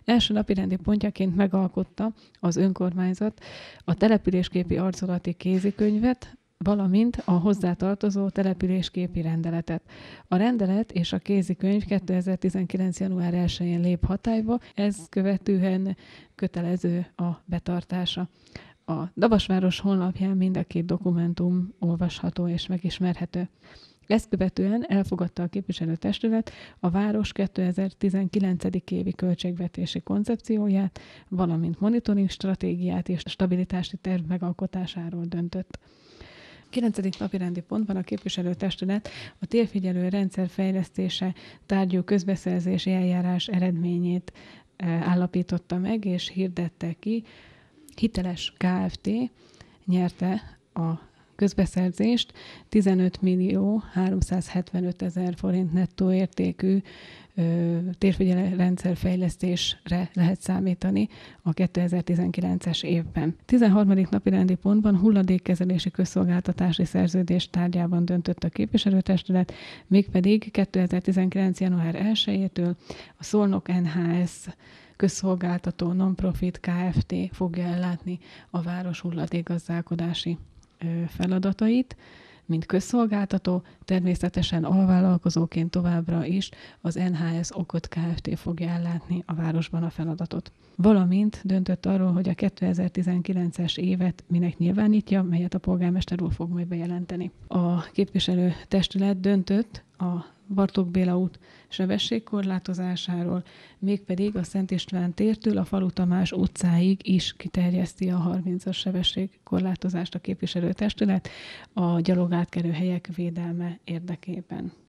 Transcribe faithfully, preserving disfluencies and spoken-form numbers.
Első napirendi pontjaként megalkotta az önkormányzat a településképi arculati kézikönyvet, valamint a hozzátartozó településképi rendeletet. A rendelet és a kézikönyv kétezer-tizenkilenc. január elsején lép hatályba, ez követően kötelező a betartása. A Davasváros honlapján mind a két dokumentum olvasható és megismerhető. Ezt követően elfogadta a képviselőtestület a város kétezer-tizenkilenc. évi költségvetési koncepcióját, valamint monitoring stratégiát és stabilitási terv megalkotásáról döntött. kilencedik napirendi pontban a képviselőtestület a térfigyelő rendszer fejlesztése tárgyú közbeszerzési eljárás eredményét állapította meg, és hirdette ki. Hiteles Kft. Nyerte a közbeszerzést, tizenöt millió háromszázhetvenöt ezer forint nettó értékű térfigyelő rendszer fejlesztésre lehet számítani a kétezer-tizenkilences évben. tizenharmadik napirendi pontban hulladékkezelési közszolgáltatási szerződés tárgyában döntött a képviselőtestület, mégpedig kétezer-tizenkilenc. január elsejétől a Szolnok en há es közszolgáltató non-profit Kft. Fogja ellátni a város hulladékgazdálkodási feladatait, mint közszolgáltató, természetesen alvállalkozóként továbbra is az en há es Okot Kft. Fogja ellátni a városban a feladatot. Valamint döntött arról, hogy a kétezer-tizenkilences évet minek nyilvánítja, melyet a polgármester úr fog majd bejelenteni. A képviselőtestület döntött a Bartók Béla út sebességkorlátozásáról, mégpedig a Szent István tértől a Falu Tamás utcáig is kiterjeszti a harmincas sebességkorlátozást a képviselőtestület a gyalogátkelő helyek védelme érdekében.